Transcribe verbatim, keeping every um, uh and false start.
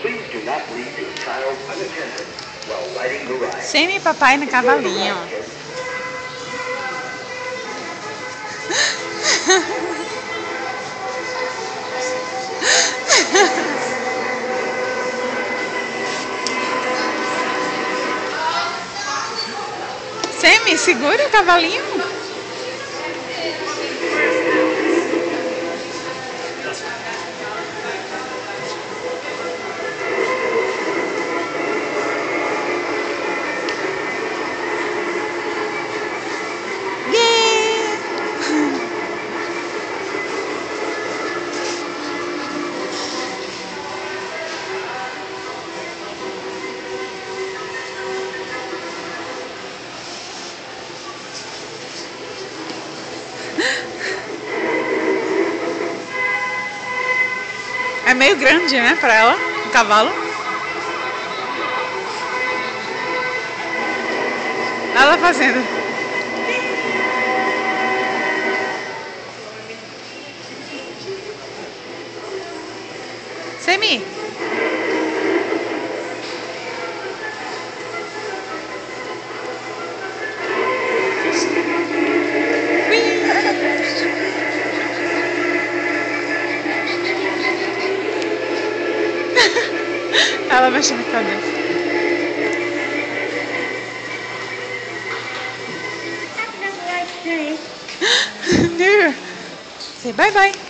Sammy e papai no cavalinho. Sammy, segura o cavalinho. É meio grande, né, pra ela, o cavalo. Ela fazendo. Sammy. Ela mexendo a cabeça. No. Say bye bye.